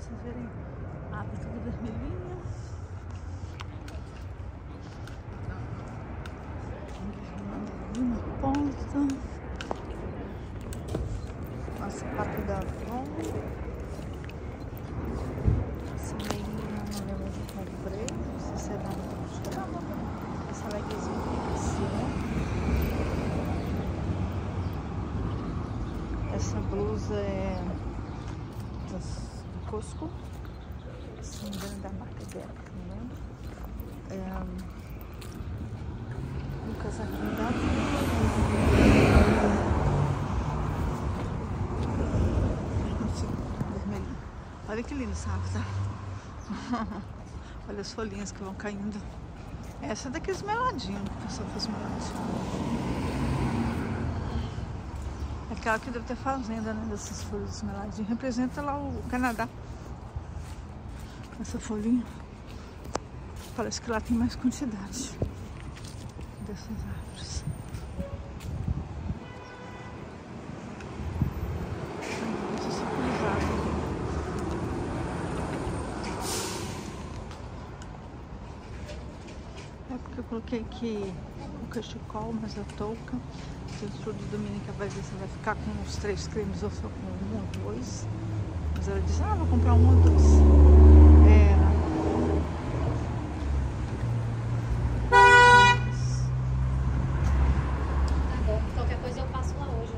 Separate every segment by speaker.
Speaker 1: vocês verem. A árvore toda vermelhinha. Ali na ponta. O sapato da avó. Essa meinha não lembro onde eu comprei. Não sei se é da Chama. Essa lequezinha aqui em cima. Essa blusa é do Costco. Se não me engano, da marca dela, não lembro. Um casaquinho da vermelhinho. Olha que lindo essa árvore, tá? Olha as folhinhas que vão caindo. Essa é daqueles meladinhos, que o pessoal faz meladinho. É claro que deve ter fazenda, né, dessas folhas meladinhas. Representa lá o Canadá. Essa folhinha. Parece que lá tem mais quantidade dessas árvores. Muito civilizado. É porque eu coloquei aqui o cachecol, mas a touca. Se o estudo Dominica vai ver se vai ficar com uns 3 cremes ou só com 1 ou 2. Mas ela disse, vou comprar 1 ou 2.
Speaker 2: Qualquer coisa eu passo lá hoje.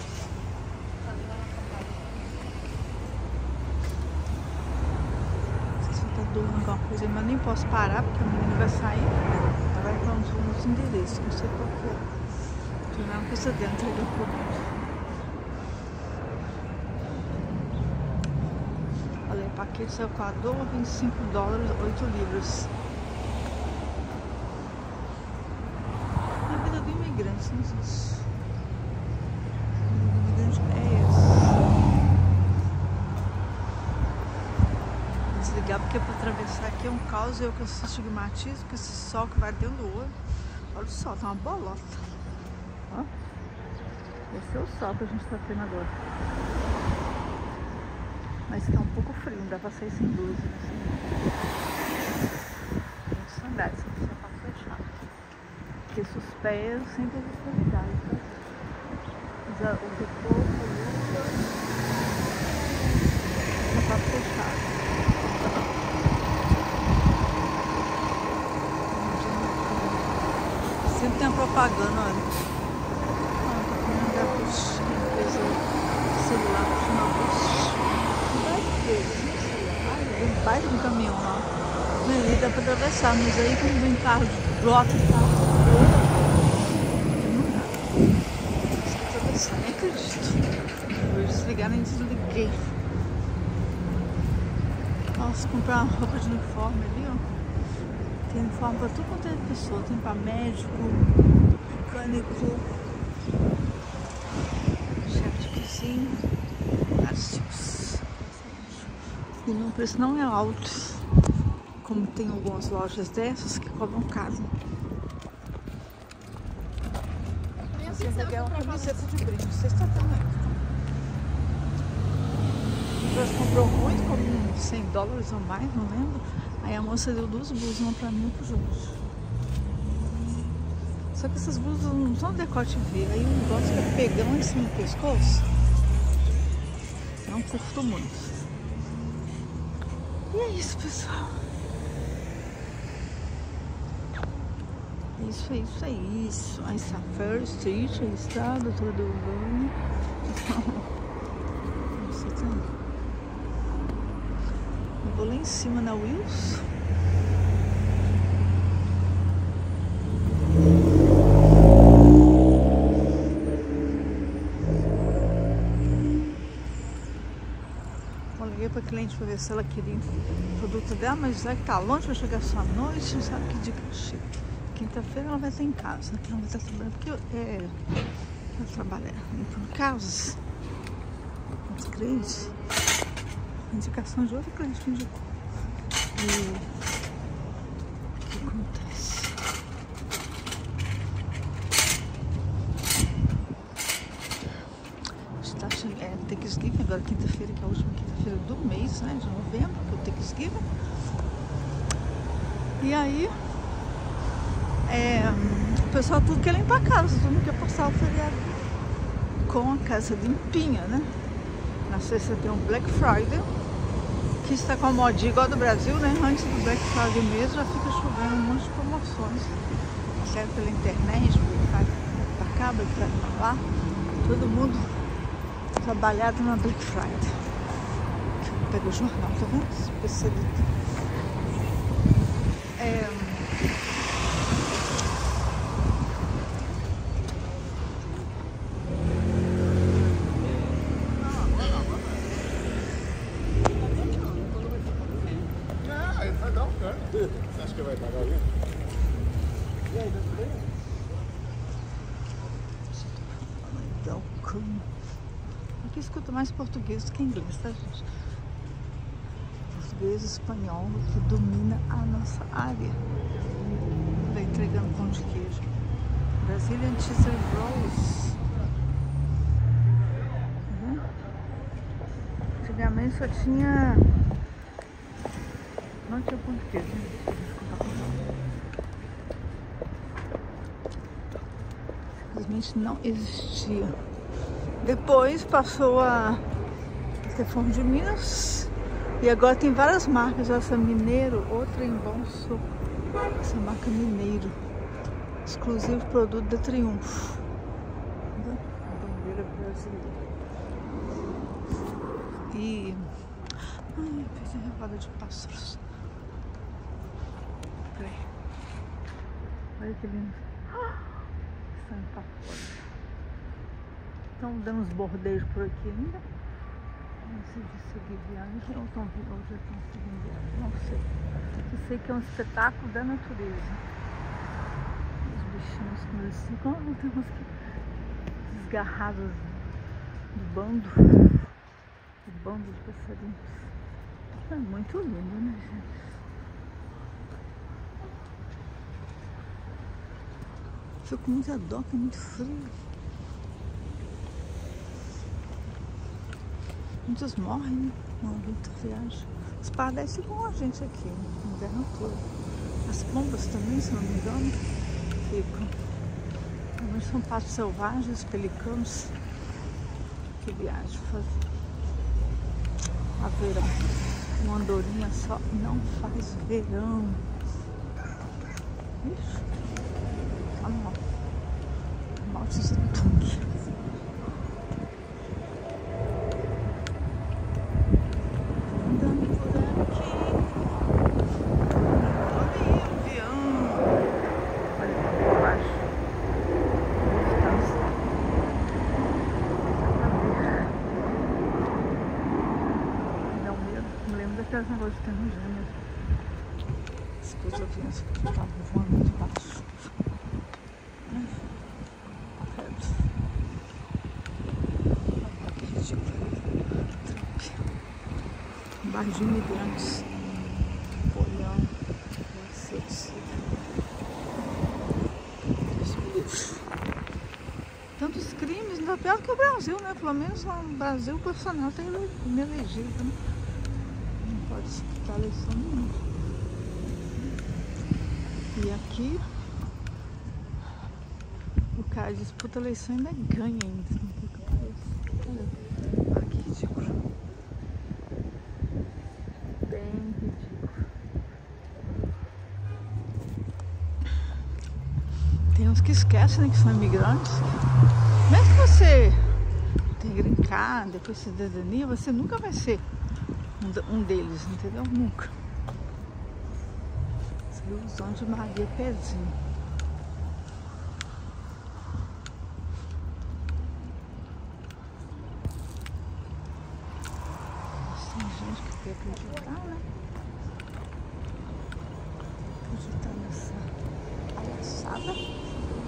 Speaker 1: Não sei se eu tô doendo alguma coisa, mas nem posso parar porque o menino vai sair. Ela vai para uns endereços, não sei qual que é. Tô na coisa dentro do produto. Olha, o paquete saiu com a dor, $25, 8 libras. A vida do imigrante, não sei se. A vida do imigrante é essa. Vou desligar porque para atravessar aqui é um caos e eu com esse estigmatismo, com esse sol que vai dentro do olho. Olha o sol, tá uma bolota. Ó. Esse é o sol que a gente tá tendo agora. Mas tá um pouco frio, não dá pra sair sem blusa. Tem sandálias, que o sapato fechado. Porque os pés sempre existe qualidade, tá? Usa o repouso, a luva, sapato fechado. Sempre tem a propaganda, olha. Celular puxando a luz. Vem baita um caminhão lá. Ali dá pra atravessar, mas aí quando vem carro de brota e tal, não dá. Tem que atravessar, nem acredito. Vou desligar, nem desliguei. Nossa, comprar uma roupa de uniforme ali, ó. Tem uniforme pra tudo quanto é pessoa. Tem pra médico, mecânico, chefe de cozinha, vários tipos. E o preço não é alto, como tem algumas lojas dessas que cobram caro. Você pegar uma camiseta de brinde, você está tendo aí. Ela comprou muito, como $100 ou mais, não lembro. Aí a moça deu 2 blusas, uma pra mim e uma pro Jorge. Só que essas blusas não são decote V, aí o negócio fica pegando em cima do pescoço. Não curto muito. E é isso, pessoal. Isso, é isso, é isso. Aí está First Street, aí está a doutora Delvane. Você também. Eu vou lá em cima na Wills. Liguei para a cliente para ver se ela queria o produto dela, mas já que tá longe, vai chegar só à noite, não sabe que dia que ela chega. Quinta-feira ela vai estar em casa, ela vai estar trabalhando, porque ela trabalha limpando casas, os clientes, indicação de outro cliente que indicou. E o que acontece? Está chegando. Thanksgiving, agora quinta-feira, que é a última quinta-feira do mês, né, de novembro, que é o Thanksgiving. E aí, o pessoal tudo quer limpar a casa, todo mundo quer passar o feriado com a casa limpinha, né? Na sexta tem um Black Friday, que está com a modinha igual do Brasil, né? Antes do Black Friday mesmo já fica chovendo um monte de promoções. Serve pela internet, pra cá, Black Friday pra lá. Todo mundo trabalhado na Black Friday. Pega o jornal, tá vendo? Especialista.
Speaker 3: Você acha que vai pagar ali? E aí, tudo bem?
Speaker 1: Aqui escuta mais português do que inglês, tá, gente? Português e espanhol que domina a nossa área. Vai entregando pão de queijo. Brazilian Cheese Rolls. Uhum. Antigamente só tinha... Não tinha pão de queijo, né? Simplesmente não existia. Depois passou a ter Fome de Minas. E agora tem várias marcas. Essa Mineiro, outra em Bom Sul. Essa marca Mineiro. Exclusivo produto da Triunfo. Bandeira brasileira. E... ai, perdi a roda de pássaros. Olha que lindo. Estão pra fora. Estão dando uns bordeios por aqui ainda. Antes de seguir viagem, ou estão vindo, ou já estão seguindo viagem, não sei. Eu sei que é um espetáculo da natureza. Os bichinhos quando eles ficam, tem uns desgarrados do bando de passarinhos. É muito lindo, né, gente? Fico com muita dó, que é muito frio. Muitos morrem, né? Na luta, viagem. Os pardais ficam com a gente aqui, no inverno todo. As pombas também, se não me engano, ficam. Também são patos selvagens, pelicanos. Que viagem fazer. A verão. Uma andorinha só não faz verão. Ixi. Morte de Tung. Andando por aqui. Olha aí o avião. Olha por baixo. Me dá um medo. Me lembro daquelas negócios de termos gêmeos. Os aviões estavam voando muito baixo. Bairro de imigrantes, olhando tantos crimes, ainda pior que o Brasil, né? Pelo menos lá no Brasil o profissional tem me elegido, né? Não pode disputar eleição nenhuma. E aqui o cara disputa a eleição e ainda ganha ainda. Olha que ridículo. Tem uns que esquecem, né, que são imigrantes. Mesmo que você tenha green card, depois cidadania, você nunca vai ser um deles, entendeu? Nunca. Ilusão de Maria Pezinho. Tem gente que quer acreditar, né? Acreditar nessa palhaçada.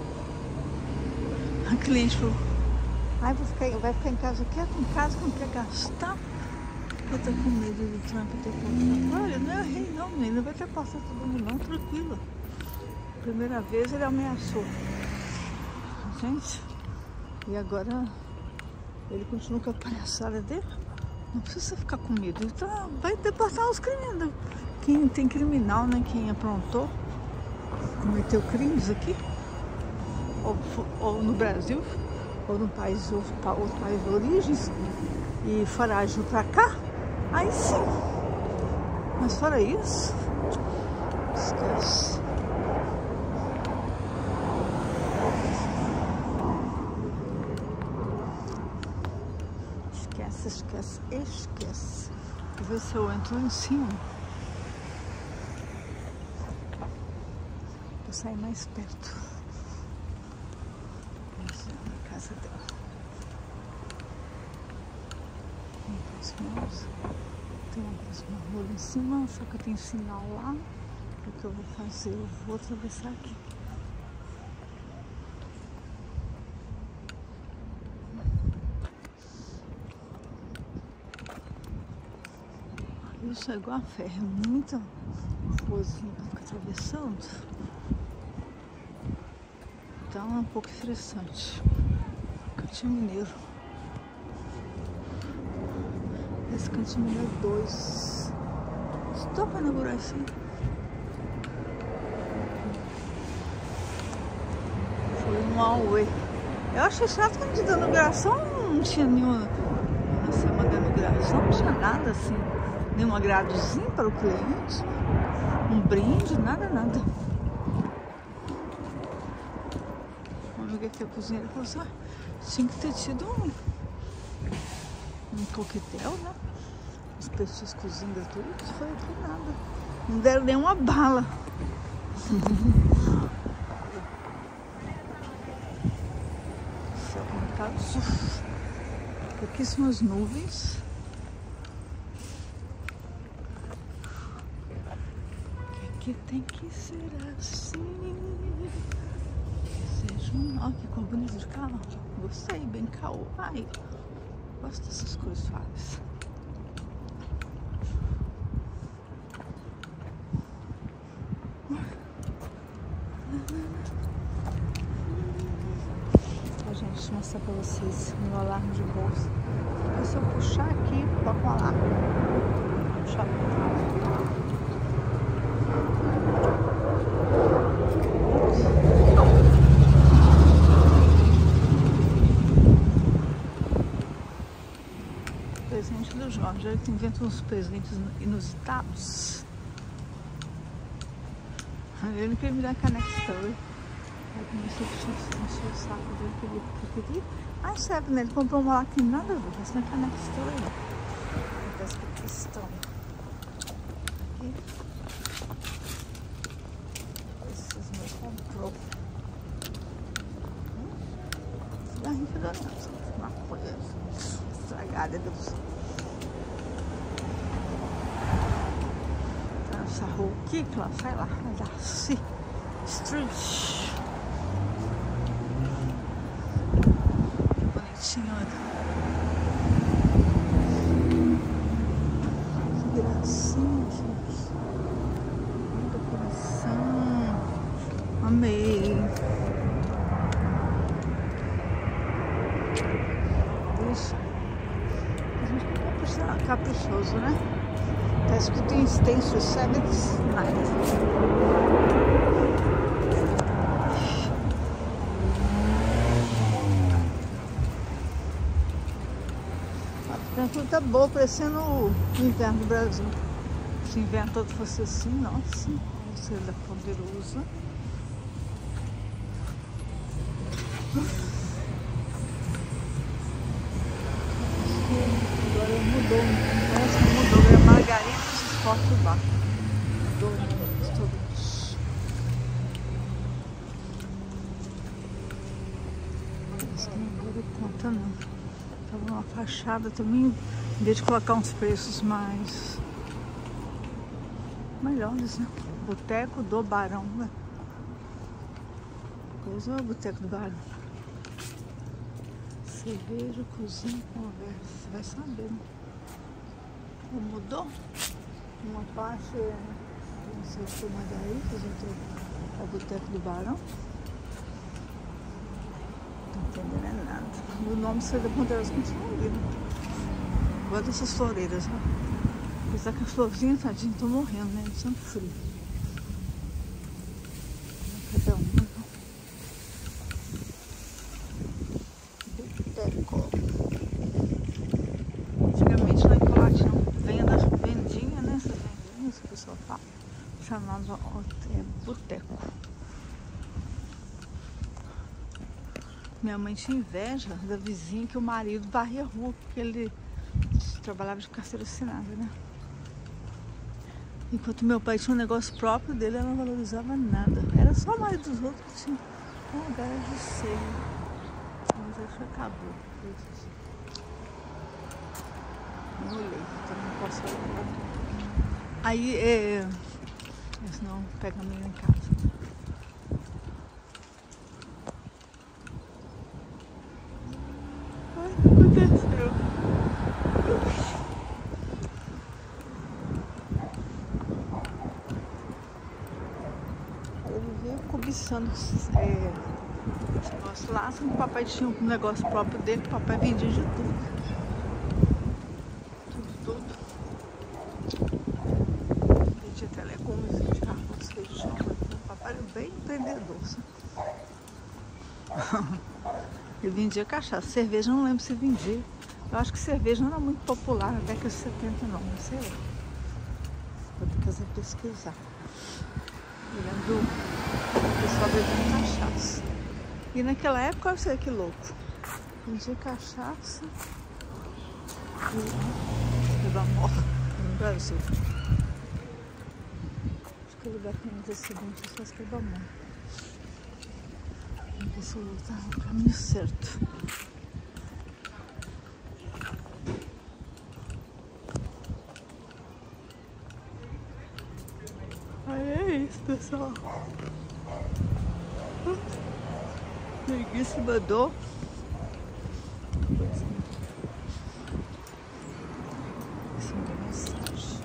Speaker 1: A cliente falou, ai, vai ficar em casa quieto, em casa, não quer gastar. Eu tô com medo do Trump ter passado. Olha, não é rei não, menina, vai ter passado todo mundo não, tranquila. Primeira vez ele ameaçou. Gente, e agora Ele continua com a palhaçada dele. Não precisa ficar com medo. Ele vai deportar os criminosos. Quem tem criminal, né? Quem aprontou, cometeu crimes aqui, ou no Brasil, ou no país, outro país de origens, e foragiu pra cá, aí sim. Mas fora isso, esquece. Esquece. Vou ver se eu entro em cima. Vou sair mais perto. Essa é a casa dela. Tem uma próxima rua lá em cima, só que eu tenho sinal lá. O que eu vou fazer? Eu vou atravessar aqui. Isso é igual a ferro, é muita ruazinha pra ficar atravessando. Então é um pouco estressante. Cantinho Mineiro. Esse Cantinho Mineiro 2. Estou para inaugurar isso aí. Foi um all-way. Eu achei chato que no dia da inauguração não tinha nenhuma. Na semana da inauguração não tinha nada assim. Nenhum agradozinho para o cliente. Um brinde, nada. Uma amiga que é cozinheira falou assim, tinha que ter tido um coquetel, né? Os petiscozinhos gratuitos, foi aqui nada. Não deram nem uma bala. O céu como tá azul. Pouquíssimas nuvens. Que tem que ser assim. Seja olha que cor bonita de carro. Gostei, bem kawaii. Gosto dessas cores suaves. Ó, gente, deixa eu mostrar pra vocês meu alarme de bolsa. Porque se eu puxar aqui, toca um alarme. Puxar pra trás. Presente do Jorge, ele inventa uns presentes inusitados. Ele não queria me dar caneca Story. Aí comecei a encher o saco dele que ele queria. Ah, serve, né? Ele comprou uma lá que não tem nada a ver, mas não é caneca Story não. Parece que é questão. Aqui. Esses meus comprou. Cigarrinho fedorento. Uma coisa estragada do céu. Essa rua aqui, claro, sai lá, vai dar assim. Street. Bonitinho, olha. Que gracinha, gente. Muita decoração. Amei. Isso. A gente é caprichoso, né? Tá escrito em extenso 7th night. A temperatura tá boa, parecendo o inverno do Brasil. Se o inverno todo fosse assim, nossa, seria poderosa. Agora mudou, parece que mudou. É Margaritas Sport Bar. Mudou o restaurante. Parece que não deu conta não. Tava uma fachada também, em vez de colocar uns preços mais melhores, né? Boteco do Barão, né? Coisa é o Boteco do Barão. Cerveja, cozinha, conversa. Vai saber, né? Mudou? Uma parte, não sei se foi Margaritas, outra é o Boteco do Barão. entendendo é nada. O nome Serra da Ponderosa continua ali. Agora dessas floreiras, ó. Apesar que as florzinhas, tadinho, estão morrendo, né? De tanto frio. Cada uma. Boteco. Antigamente lá em Colatina vendinha, né? Essas vendinhas que o pessoal fala. Chamava boteco. Minha mãe tinha inveja da vizinha que o marido varria a rua, porque ele trabalhava de carteira assinada, né? Enquanto meu pai tinha um negócio próprio dele, ela não valorizava nada. Era só o marido dos outros que tinha um lugar de seio. Mas acho que acabou. Não olhei, então não posso olhar. Aí, senão pega a menina em casa. Ai, o que aconteceu? Eu vivia cobiçando esse negócio lá, assim, que o papai tinha um negócio próprio dele, que o papai vendia de tudo. Tudo. Vendia telecoms, de carros, feijão. O papai era bem empreendedor, sabe? Ele vendia cachaça. Cerveja eu não lembro se vendia. Eu acho que cerveja não era muito popular na década de 70, não sei lá. Vou ter que fazer pesquisar. Eu lembro do pessoal bebendo cachaça. E naquela época, olha você que louco. Vendia cachaça e Ribamor no Brasil. Acho que o lugar que tem seguinte é só Ribamor. Vamos ver se eu vou estar no caminho certo. Aí é isso, pessoal. Ninguém se mandou. Essa é uma mensagem.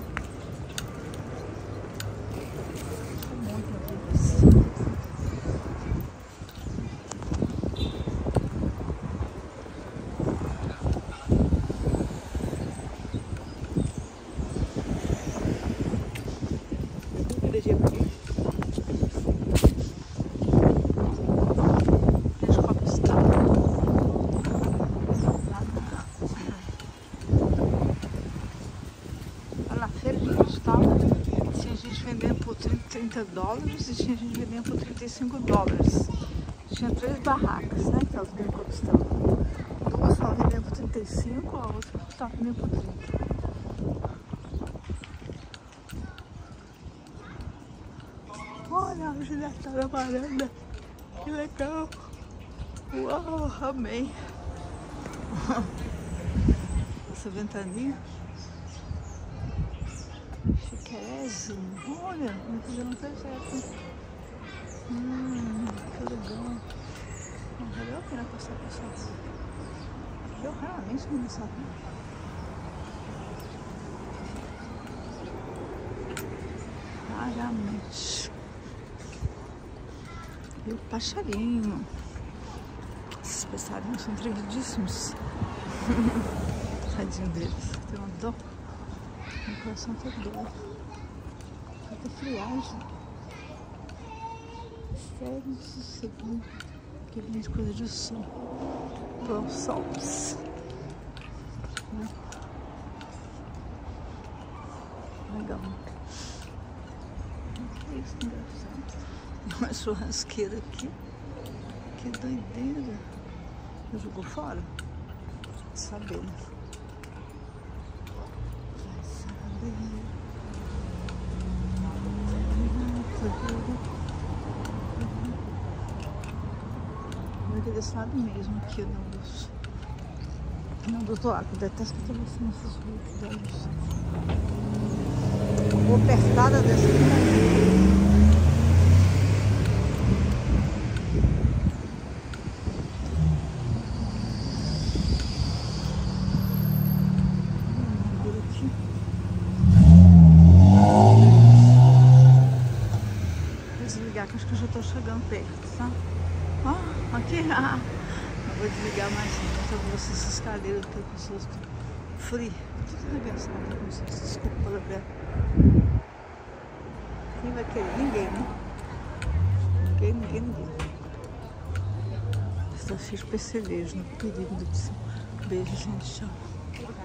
Speaker 1: Muita vida. Na feira de cristal tinha gente vendendo por $30 e tinha gente vendendo por $35. Tinha 3 barracas, né? Que elas vendendo por cristal. Duas estavam vendendo por 35, a outra estava vendendo por 30. Olha a Julieta na varanda. Que legal. Uau, amei. Essa ventania. Chiquérrimo. Olha, não fizeram um projeto. Que legal. Valeu a pena passar por essa rua. Eu raramente vou nessa rua. Raramente. E o passarinho. Esses passarinhos são atrevidíssimos. Tadinho deles. Tem uma dó. Meu coração tá doido. Falta friagem. Sério, sossego. Que vende coisa de som. Bom, sols. Legal. Que isso, engraçado. Tem uma churrasqueira aqui. Que doideira. Eu jogou fora? Saber, né? Ele sabe mesmo que não do outro lado. Eu detesto que eu estou nessas ruas. Vou apertada dessa aqui. Desligar que acho que eu já estou chegando perto, tá? Ó, aqui, vou desligar mais não. Então você esses cadeiras que as pessoas estão free. Tudo arregaçado com vocês. Desculpa, Gabriel. Quem vai querer? Ninguém, né? Ninguém. Estou cheio de percevejo, no perigo do céu. Beijo, gente. Tchau.